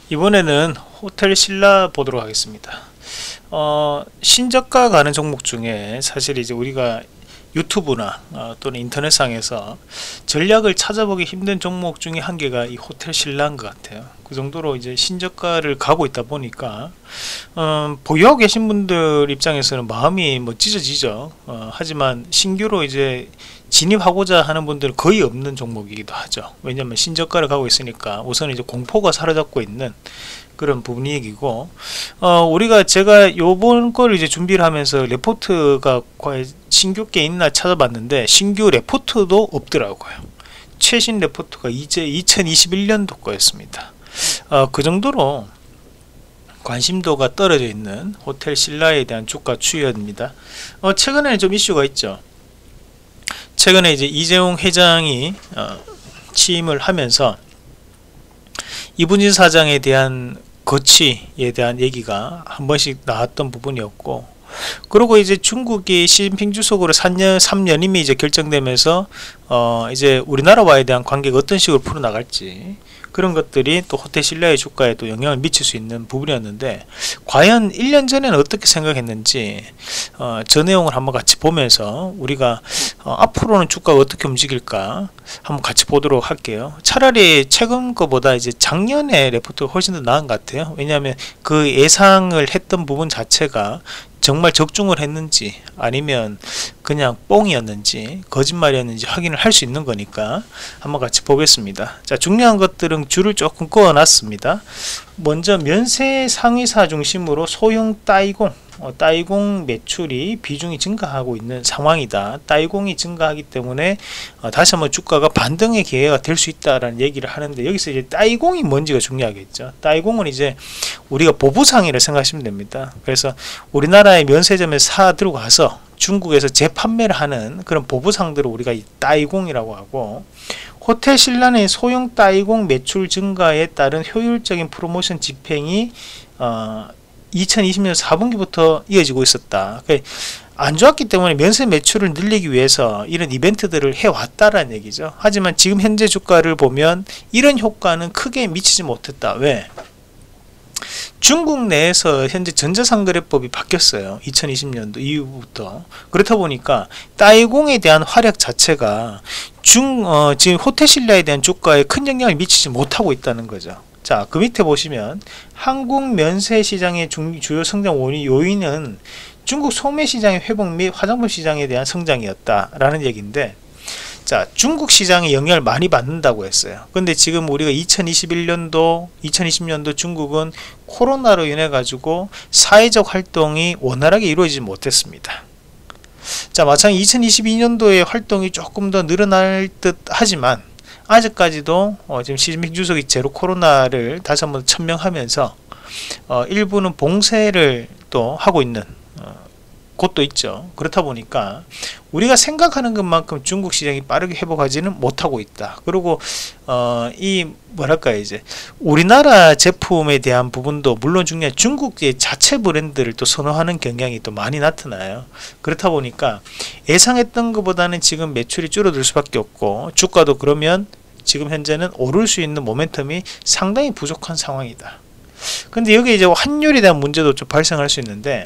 이번에는 호텔 신라 보도록 하겠습니다. 신저가 가는 종목 중에 사실 이제 우리가 유튜브나 또는 인터넷상에서 전략을 찾아보기 힘든 종목 중에 한 개가 이 호텔 신라인 것 같아요. 그 정도로 이제 신저가를 가고 있다 보니까 보유하고 계신 분들 입장에서는 마음이 뭐 찢어지죠. 하지만 신규로 이제 진입하고자 하는 분들은 거의 없는 종목이기도 하죠. 왜냐하면 신저가를 가고 있으니까 우선 이제 공포가 사로잡고 있는 그런 분위기고, 제가 요번 걸 이제 준비를 하면서 레포트가 과연 신규 게 있나 찾아봤는데 신규 레포트도 없더라고요. 최신 레포트가 이제 2021년도 거였습니다. 그 정도로 관심도가 떨어져 있는 호텔 신라에 대한 주가 추이입니다. 최근에는 좀 이슈가 있죠. 최근에 이제 이재용 회장이 취임을 하면서 이분진 사장에 대한 거취에 대한 얘기가 한 번씩 나왔던 부분이었고, 그리고 이제 중국이 시진핑 주석으로 3년임이 이제 결정되면서 이제 우리나라와에 대한 관계가 어떤 식으로 풀어나갈지, 그런 것들이 또 호텔 신라의 주가에 또 영향을 미칠 수 있는 부분이었는데, 과연 1년 전에는 어떻게 생각했는지 저 내용을 한번 같이 보면서 우리가 앞으로는 주가가 어떻게 움직일까 한번 같이 보도록 할게요. 차라리 최근 거보다 이제 작년에 레포트가 훨씬 더 나은 것 같아요. 왜냐하면 그 예상을 했던 부분 자체가 정말 적중을 했는지 아니면 그냥 뽕이었는지 거짓말이었는지 확인을 할 수 있는 거니까 한번 같이 보겠습니다. 자, 중요한 것들은 줄을 조금 그어 놨습니다. 먼저 면세 상위사 중심으로 소형 따이공 매출이 비중이 증가하고 있는 상황이다. 따이공이 증가하기 때문에 다시 한번 주가가 반등의 기회가 될 수 있다라는 얘기를 하는데, 여기서 이제 따이공이 뭔지가 중요하겠죠. 따이공은 이제 우리가 보부상이라 생각하시면 됩니다. 그래서 우리나라의 면세점에 사 들고 가서 중국에서 재판매를 하는 그런 보부상들을 우리가 따이공이라고 하고, 호텔 신라는 소형 따이공 매출 증가에 따른 효율적인 프로모션 집행이 2020년 4분기부터 이어지고 있었다. 안 좋았기 때문에 면세 매출을 늘리기 위해서 이런 이벤트들을 해왔다라는 얘기죠. 하지만 지금 현재 주가를 보면 이런 효과는 크게 미치지 못했다. 왜? 중국 내에서 현재 전자상거래법이 바뀌었어요. 2020년도 이후부터. 그렇다 보니까 따이공에 대한 활약 자체가 지금 호텔 신라에 대한 주가에 큰 영향을 미치지 못하고 있다는 거죠. 자, 그 밑에 보시면 한국 면세 시장의 주요 성장 요인은 중국 소매 시장의 회복 및 화장품 시장에 대한 성장이었다라는 얘기인데, 자, 중국 시장에 영향을 많이 받는다고 했어요. 근데 지금 우리가 2020년도 중국은 코로나로 인해 가지고 사회적 활동이 원활하게 이루어지지 못했습니다. 자, 마찬가지 2022년도에 활동이 조금 더 늘어날 듯 하지만 아직까지도 지금 시진핑 주석이 제로 코로나를 다시 한번 천명하면서 일부는 봉쇄를 또 하고 있는 곳도 있죠. 그렇다 보니까 우리가 생각하는 것만큼 중국 시장이 빠르게 회복하지는 못하고 있다. 그리고 이 뭐랄까요, 이제 우리나라 제품에 대한 부분도 물론 중요한 중국의 자체 브랜드를 또 선호하는 경향이 또 많이 나타나요. 그렇다 보니까 예상했던 것보다는 지금 매출이 줄어들 수밖에 없고, 주가도 그러면 지금 현재는 오를 수 있는 모멘텀이 상당히 부족한 상황이다. 근데 여기 이제 환율에 대한 문제도 좀 발생할 수 있는데,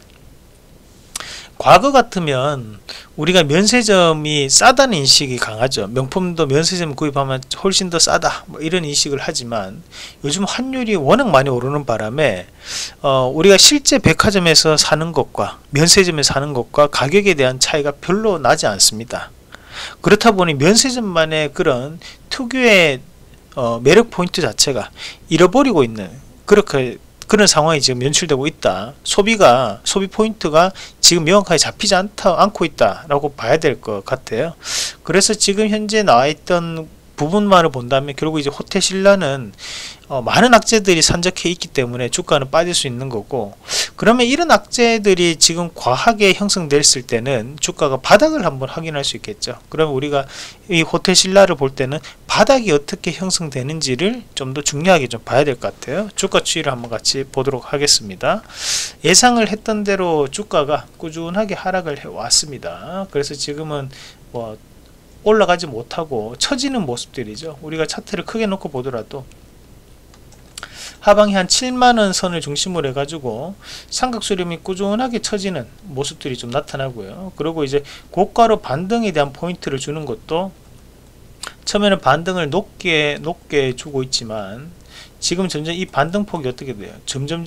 과거 같으면 우리가 면세점이 싸다는 인식이 강하죠. 명품도 면세점 구입하면 훨씬 더 싸다, 뭐 이런 인식을 하지만 요즘 환율이 워낙 많이 오르는 바람에 우리가 실제 백화점에서 사는 것과 면세점에서 사는 것과 가격에 대한 차이가 별로 나지 않습니다. 그렇다 보니 면세점만의 그런 특유의 매력 포인트 자체가 잃어버리고 있는 그런 상황이 지금 연출되고 있다. 소비 포인트가 지금 명확하게 잡히지 않고 있다라고 봐야 될 것 같아요. 그래서 지금 현재 나와 있던 부분만을 본다면 결국 이제 호텔 신라는 많은 악재들이 산적해 있기 때문에 주가는 빠질 수 있는 거고, 그러면 이런 악재들이 지금 과하게 형성됐을 때는 주가가 바닥을 한번 확인할 수 있겠죠. 그러면 우리가 이 호텔 신라를 볼 때는 바닥이 어떻게 형성되는지를 좀 더 중요하게 좀 봐야 될 것 같아요. 주가 추이를 한번 같이 보도록 하겠습니다. 예상을 했던 대로 주가가 꾸준하게 하락을 해 왔습니다. 그래서 지금은 뭐 올라가지 못하고 처지는 모습들이죠. 우리가 차트를 크게 놓고 보더라도 하방이 한 7만원 선을 중심으로 해가지고 삼각수렴이 꾸준하게 쳐지는 모습들이 좀 나타나고요. 그리고 이제 고가로 반등에 대한 포인트를 주는 것도 처음에는 반등을 높게 주고 있지만 지금 점점 이 반등폭이 어떻게 돼요? 점점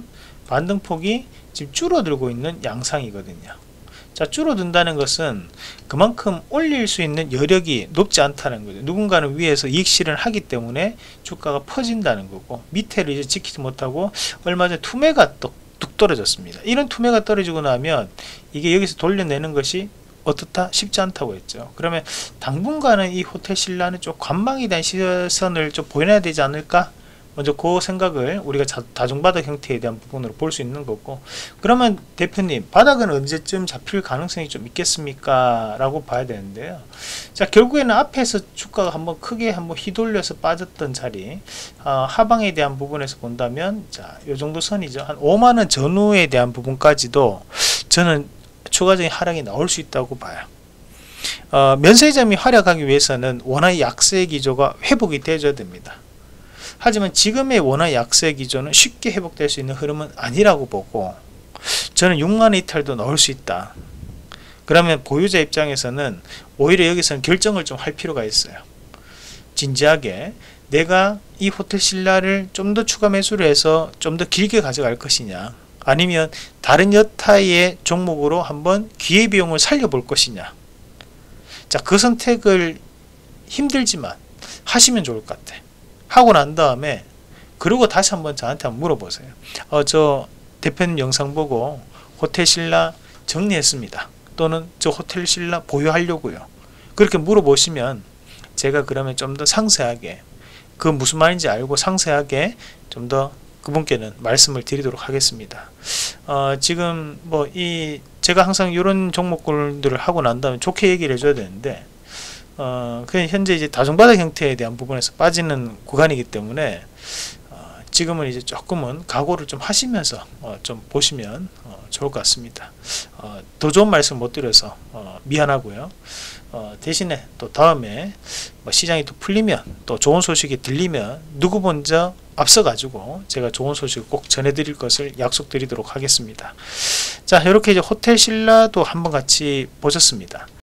반등폭이 지금 줄어들고 있는 양상이거든요. 자, 줄어든다는 것은 그만큼 올릴 수 있는 여력이 높지 않다는 거죠. 누군가는 위에서 이익 실현하기 때문에 주가가 퍼진다는 거고, 밑에를 이제 지키지 못하고 얼마 전에 투매가 뚝 떨어졌습니다. 이런 투매가 떨어지고 나면 이게 여기서 돌려내는 것이 어떻다? 쉽지 않다고 했죠. 그러면 당분간은 이 호텔 신라는 좀 관망에 대한 시선을 좀 보여야 되지 않을까? 먼저 그 생각을 우리가 다중바닥 형태에 대한 부분으로 볼 수 있는 거고, 그러면 대표님 바닥은 언제쯤 잡힐 가능성이 좀 있겠습니까? 라고 봐야 되는데요. 자, 결국에는 앞에서 주가가 한번 크게 한번 휘둘려서 빠졌던 자리, 하방에 대한 부분에서 본다면 자, 요 정도 선이죠. 한 5만원 전후에 대한 부분까지도 저는 추가적인 하락이 나올 수 있다고 봐요. 면세점이 활약하기 위해서는 원화의 약세 기조가 회복이 되어야 됩니다. 하지만 지금의 원화 약세 기조는 쉽게 회복될 수 있는 흐름은 아니라고 보고, 저는 6만원 이탈도 넣을 수 있다. 그러면 보유자 입장에서는 오히려 여기서는 결정을 좀 할 필요가 있어요. 진지하게 내가 이 호텔 신라를 좀 더 추가 매수를 해서 좀 더 길게 가져갈 것이냐, 아니면 다른 여타의 종목으로 한번 기회비용을 살려볼 것이냐. 자, 그 선택을 힘들지만 하시면 좋을 것 같아. 하고 난 다음에 그리고 다시 한번 저한테 한번 물어보세요. 저 대표님 영상 보고 호텔 신라 정리했습니다. 또는 저 호텔 신라 보유하려고요. 그렇게 물어보시면 제가 그러면 좀 더 상세하게, 그 무슨 말인지 알고 상세하게 좀 더 그분께는 말씀을 드리도록 하겠습니다. 지금 뭐 제가 항상 이런 종목들을 하고 난 다음에 좋게 얘기를 해줘야 되는데, 그냥 현재 이제 다중바닥 형태에 대한 부분에서 빠지는 구간이기 때문에 지금은 이제 조금은 각오를 좀 하시면서 좀 보시면 좋을 것 같습니다. 더 좋은 말씀 못 드려서 미안하고요. 대신에 또 다음에 뭐 시장이 또 풀리면, 또 좋은 소식이 들리면 누구 먼저 앞서 가지고 제가 좋은 소식을 꼭 전해드릴 것을 약속드리도록 하겠습니다. 자, 이렇게 이제 호텔 신라도 한번 같이 보셨습니다.